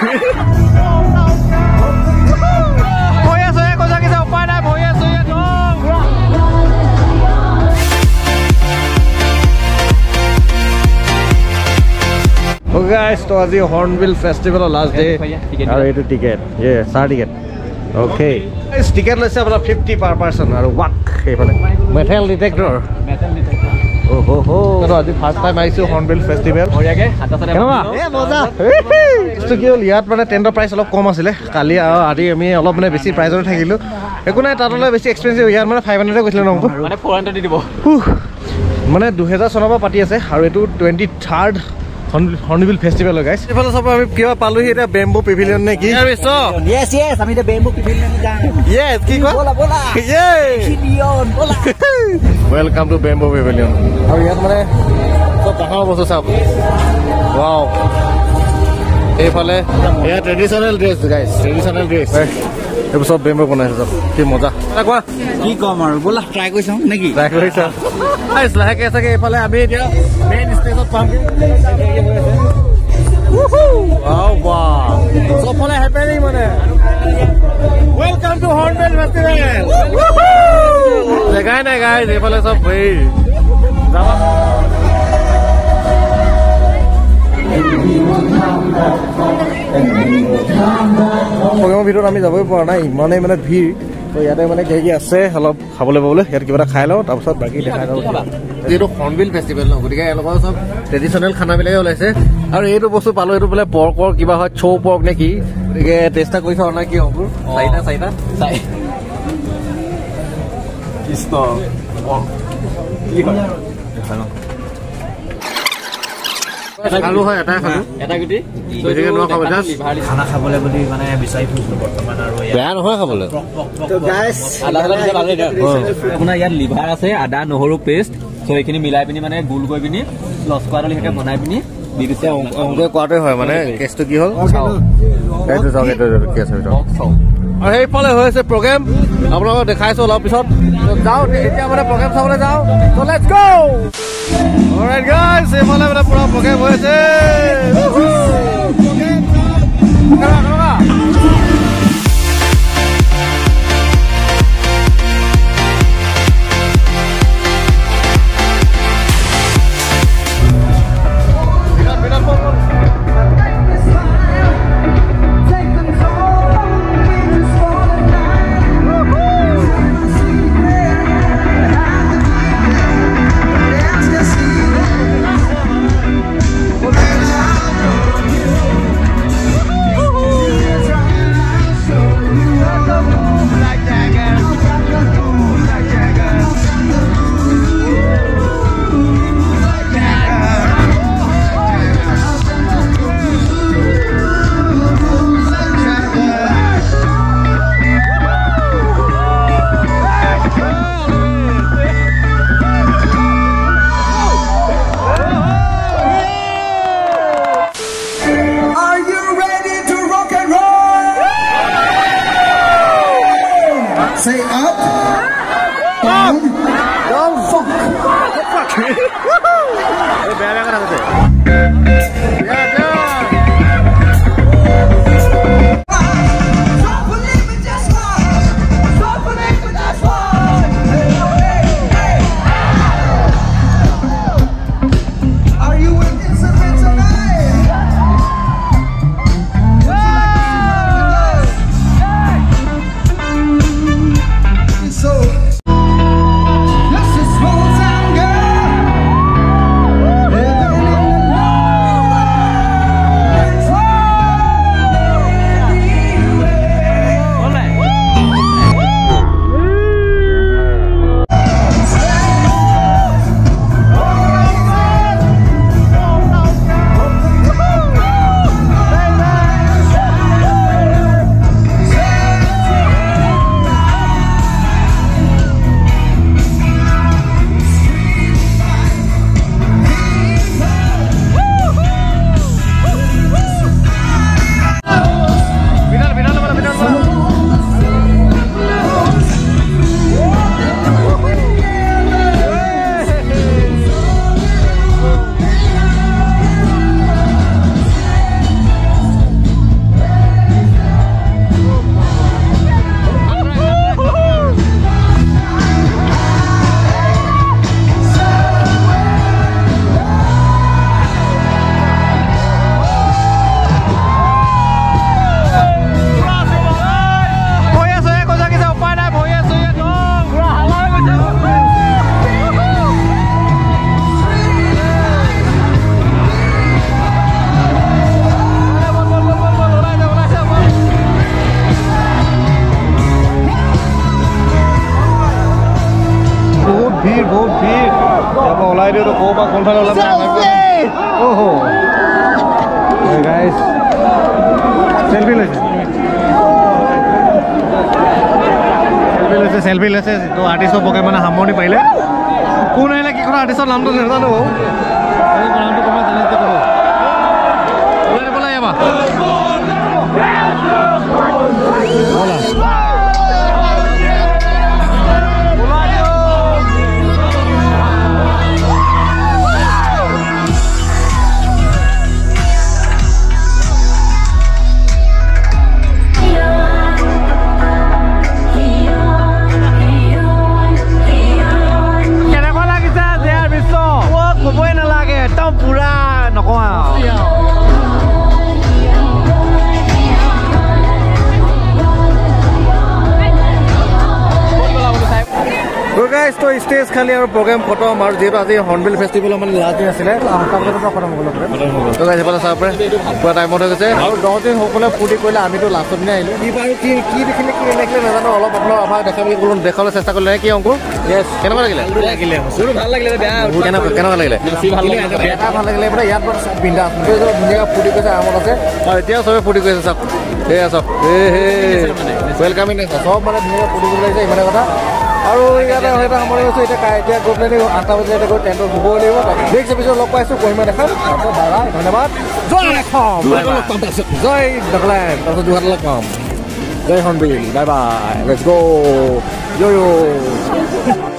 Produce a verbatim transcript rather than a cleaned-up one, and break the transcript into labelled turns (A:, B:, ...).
A: ভয়ে চয়ে কৈছা কি উপায় নাই ভয়ে চয়ে Okay guys, so আজি Hornbill Festival last day. আৰু এইটো টিকেট yeah চাৰ টিকেট okay guys টিকেট লৈছে আপোনাৰ fifty per person আৰু ৱাক এইফালে মেটেল ডিটেক্টৰ মেটেল ডিটেক্টৰ ওহো হো তো আজি ফাৰ্ষ্ট টাইম আইছো Hornbill Festival হৰিয়াকে হাতা চালে এ মজা তো কি হ'ল ইয়াত মানে টেন্টৰ প্ৰাইচ অলপ কম আছিলে কালি আৰু আজি আমি অলপ মানে বেছি প্ৰাইচত থাকিলো একো নাই তাতলৈ বেছি এক্সপেন্সিভ ইয়াত মানে five hundred কৈছিলে ন মানে four hundred দি দিব মানে two thousand চনৰ পৰা পাতি আছে আৰু এটো twenty-third Hornbill Festival guys. Ifale sab ami kiba palu hi eta bamboo pavilion ne ki?
B: Yes yes, ami the bamboo pavilion jai.
A: Yes, ki ko?
B: Bola bola.
A: Yeah.
B: Pavilion bola.
A: Welcome to bamboo pavilion. Aur yat mane sob bahar bosu sab. Wow. Ifale yeah traditional dress guys, traditional dress. Ebu sob bamboo banaise sob. Ki moja. Eta koa?
B: Ki kom aru bola try koisam neki?
A: Try koisa. Guys lahe ke sake ifale ami etia main stage ot pam. Woohoo! Wow, wow. So pole happening mane. Welcome to Hornbill Festival. Woohoo! Jaga na guys, e pole sob bhai. Jaba. Program video ami jaboi pora nai mane mane bhir তো ইয়াতে মানে কি কি আছে অলপ খাবলৈ পাবলৈ ইয়াত কিবা খাই লও তাৰ পিছত বাকি দেখা যাব যেটো Hornbill Festival ন গতিকে এলগৰ সব ট্ৰেডিশনাল খানা বিলাকে ওলাইছে আৰু এইটো বস্তু পালো এইটো বলে পৰ্ক পৰ্ক কিবা হয় চৌ পৰ্ক নে কি গতিকে টেস্টা কৰি চাও না কি হ'ব চাইনা চাইনা চাই কৃষ্ণ কি হয় খানো খালো হয় এটা খালো এটা গুটি গতিকে ন খাব জাস্ট
B: খানা খাবলৈ বুলি মানে বিচাৰি ফুৰিছো বৰ্তমান আৰু
A: বেয়া নহয় খাবলৈ
B: তো গাইস আদা দিলে ভালে আপোনাৰ ইয়াত লিভাৰ আছে আদা নহৰু পেষ্ট সো এইখিনি মিলাই পিনি মানে গুল কৰি পিনি লস্কৰা লিখকে বনাই পিনি দি দিছে
A: অংক কোৱাতে হয় মানে কেছটো কি হ'ল এইটো যাও এইটো কি আছে ভিতৰত আৰু এই ফলে হৈছে প্ৰগ্ৰাম আপোনালোকক দেখাইছো অলপ পিছত যাও এতিয়া মানে প্ৰগ্ৰাম চাবলৈ যাও so let's go alright guys এই ফলে মানে পুৰা প্ৰগ্ৰাম হৈছে
B: Say up, down,
A: down,
B: fuck,
A: fuck. Hey, bad bad kara karte. Yeah, yeah. বহুত ভিৰ ইয়াৰ পৰা ওলাই দিওঁতো ক'ৰ পৰা কোনফালে ওলাম অহ গাইজ চেলফি লৈছে চেলফি লৈছে চেলফি লৈছে তো আৰ্টিষ্টৰ পকে মানে সামৰণি পাৰিলে কোন আহিলে কি কথা আৰ্টিষ্টৰ নামটো নাজানো নামটো কমাই জানে ক'ব ওলাই দিব লাগে এবাৰ ক'বই নালাগে একদম পুৰা নকওঁ গাইজ তো ষ্টেজ খালি আৰু প্ৰগ্ৰেম খতম আৰু যিহেতু আজি হৰ্ণবিল ফেষ্টিভেলৰ মানে লাষ্ট দিন আছিলে আঠটা বজাৰ পৰা খতম হ'ব তো গাইজ সেইফালে চাব পাৰে পুৰা টাইমত হৈ গৈছে আৰু দহ দিন সকলোৱে ফূৰ্তি কৰিলে আমিতো লাষ্টৰ দিনা আহিলোঁ কি বাৰু কি কি দেখিলে কি নেদেখিলে নাজানো অলপ আপোনাক আমাক দেখাবলৈ ক'লো দেখাবলৈ চেষ্টা কৰিলে কি অংকুৰ য়েছ কেনেকুৱা লাগিলে লাগিলে ভাল লাগিলে বেয়া কেনেকুৱা কেনেকুৱা লাগিলে এটা ভাল লাগিলে মানে ইয়াত মানে চব বিন্দাছ ধুনীয়াকৈ ফূৰ্তি কৰিছে আৰামত আছে আৰু এতিয়াও চবে ফূৰ্তি কৰিছে চাওক সেয়া চাওক এই হে ৱেলকামিং আছে চব মানে ধুনীয়াকৈ ফূৰ্তি কৰি লাগিছে ইমানে কথা আৰু ইয়াতে এটা সামৰি গৈছোঁ এতিয়া এতিয়া গৈ পেলাই আঠটা বজাত এতিয়া গৈ টেণ্টত শুবই লাগিব নেক্সট এপিছ'ড লগ পাইছোঁ কহিমা দেখাম তাৰপিছত বাই ধন্যবাদ জয় অসম জয় নাগালেণ্ড তাৰপিছত যোৰহাট লগ পাম জয় হৰ্ণবিল বাই বাই লেটছ গ' য়'